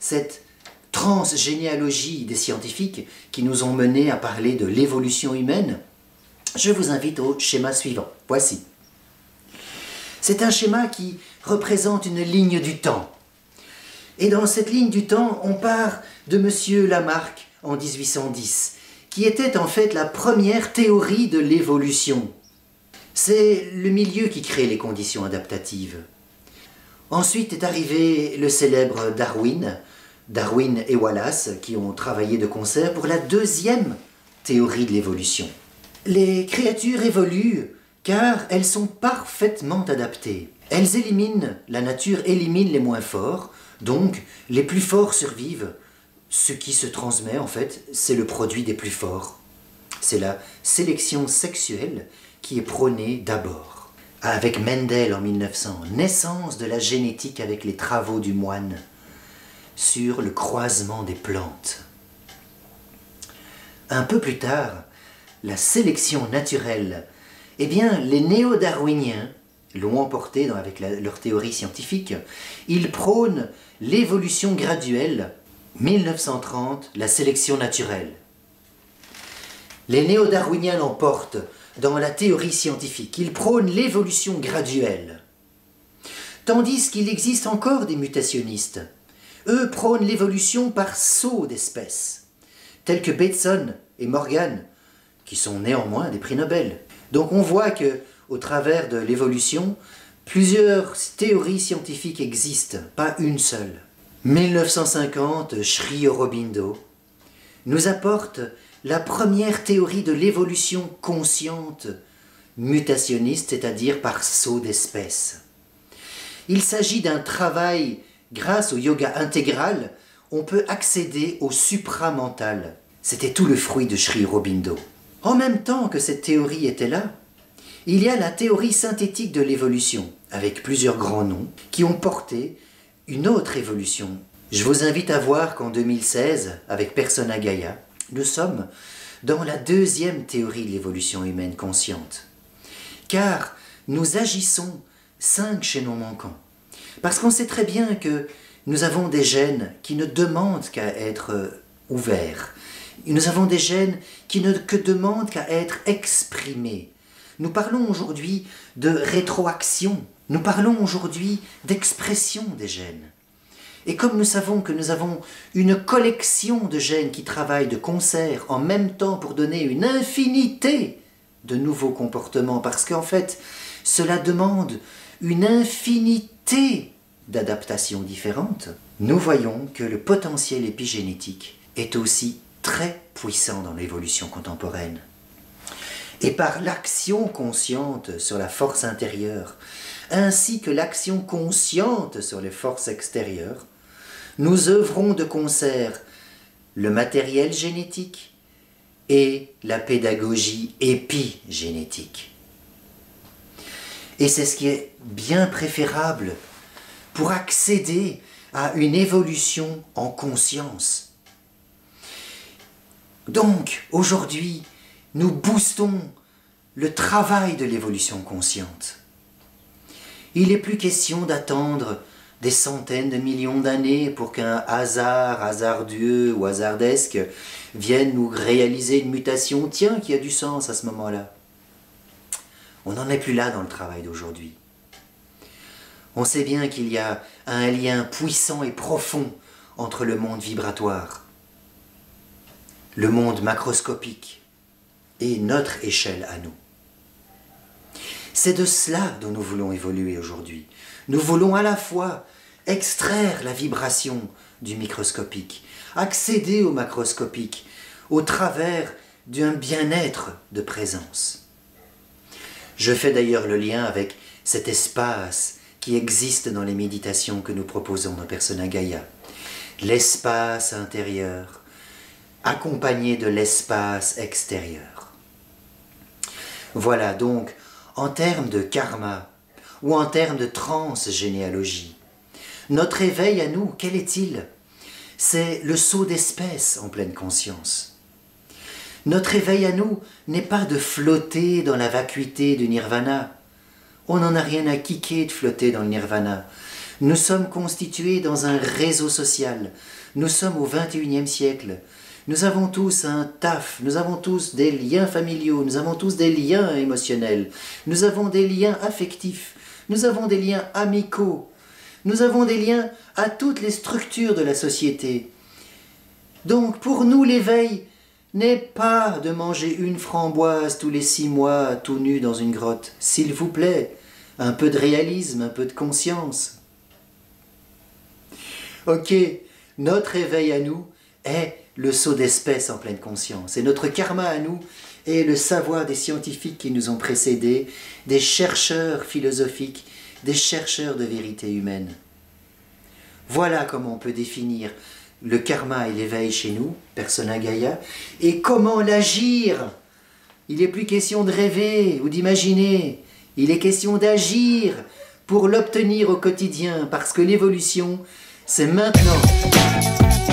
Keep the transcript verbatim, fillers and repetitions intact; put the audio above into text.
cette transgénéalogie des scientifiques qui nous ont menés à parler de l'évolution humaine, je vous invite au schéma suivant. Voici. C'est un schéma qui représente une ligne du temps. Et dans cette ligne du temps, on part de M. Lamarck en mille huit cent dix, qui était en fait la première théorie de l'évolution. C'est le milieu qui crée les conditions adaptatives. Ensuite est arrivé le célèbre Darwin, Darwin et Wallace, qui ont travaillé de concert pour la deuxième théorie de l'évolution. Les créatures évoluent car elles sont parfaitement adaptées. Elles éliminent, la nature élimine les moins forts, donc les plus forts survivent. Ce qui se transmet, en fait, c'est le produit des plus forts. C'est la sélection sexuelle qui est prônée d'abord. Avec Mendel en mille neuf cents, naissance de la génétique avec les travaux du moine sur le croisement des plantes. Un peu plus tard, la sélection naturelle. Eh bien, les néo-darwiniens l'ont emporté dans, avec la, leur théorie scientifique. Ils prônent l'évolution graduelle. mille neuf cent trente, la sélection naturelle. Les néo-darwiniens l'emportent dans la théorie scientifique. Ils prônent l'évolution graduelle. Tandis qu'il existe encore des mutationnistes. Eux prônent l'évolution par saut d'espèces, tels que Bateson et Morgan, qui sont néanmoins des prix Nobel. Donc on voit que, au travers de l'évolution, plusieurs théories scientifiques existent, pas une seule. mille neuf cent cinquante, Sri Aurobindo nous apporte la première théorie de l'évolution consciente, mutationniste, c'est-à-dire par saut d'espèces. Il s'agit d'un travail, grâce au yoga intégral, on peut accéder au supramental. C'était tout le fruit de Sri Aurobindo. En même temps que cette théorie était là, il y a la théorie synthétique de l'évolution, avec plusieurs grands noms, qui ont porté une autre évolution. Je vous invite à voir qu'en deux mille seize, avec Persona Gaia, nous sommes dans la deuxième théorie de l'évolution humaine consciente. Car nous agissons cinq chaînons manquants. Parce qu'on sait très bien que nous avons des gènes qui ne demandent qu'à être ouverts. Nous avons des gènes qui ne que demandent qu'à être exprimés. Nous parlons aujourd'hui de rétroaction. Nous parlons aujourd'hui d'expression des gènes. Et comme nous savons que nous avons une collection de gènes qui travaillent de concert en même temps pour donner une infinité de nouveaux comportements, parce qu'en fait, cela demande une infinité d'adaptations différentes, nous voyons que le potentiel épigénétique est aussi très puissant dans l'évolution contemporaine. Et par l'action consciente sur la force intérieure, ainsi que l'action consciente sur les forces extérieures, nous œuvrons de concert le matériel génétique et la pédagogie épigénétique. Et c'est ce qui est bien préférable pour accéder à une évolution en conscience. Donc, aujourd'hui, nous boostons le travail de l'évolution consciente. Il n'est plus question d'attendre des centaines de millions d'années pour qu'un hasard, hasardieux ou hasardesque vienne nous réaliser une mutation, tiens, qui a du sens à ce moment-là. On n'en est plus là dans le travail d'aujourd'hui. On sait bien qu'il y a un lien puissant et profond entre le monde vibratoire, le monde macroscopique et notre échelle à nous. C'est de cela dont nous voulons évoluer aujourd'hui. Nous voulons à la fois extraire la vibration du microscopique, accéder au macroscopique au travers d'un bien-être de présence. Je fais d'ailleurs le lien avec cet espace qui existe dans les méditations que nous proposons dans Persona Gaia. L'espace intérieur, accompagné de l'espace extérieur. Voilà donc, en termes de karma, ou en termes de transgénéalogie, notre éveil à nous, quel est-il? C'est le saut d'espèce en pleine conscience. Notre éveil à nous n'est pas de flotter dans la vacuité du nirvana. On n'en a rien à kicker de flotter dans le nirvana. Nous sommes constitués dans un réseau social. Nous sommes au vingt et unième siècle. Nous avons tous un taf, nous avons tous des liens familiaux, nous avons tous des liens émotionnels, nous avons des liens affectifs, nous avons des liens amicaux, nous avons des liens à toutes les structures de la société. Donc pour nous, l'éveil n'est pas de manger une framboise tous les six mois tout nu dans une grotte. S'il vous plaît, un peu de réalisme, un peu de conscience. Ok, notre éveil à nous est le saut d'espèce en pleine conscience. Et notre karma à nous est le savoir des scientifiques qui nous ont précédés, des chercheurs philosophiques, des chercheurs de vérité humaine. Voilà comment on peut définir le karma et l'éveil chez nous, Persona Gaia, et comment l'agir. Il n'est plus question de rêver ou d'imaginer, il est question d'agir pour l'obtenir au quotidien, parce que l'évolution, c'est maintenant.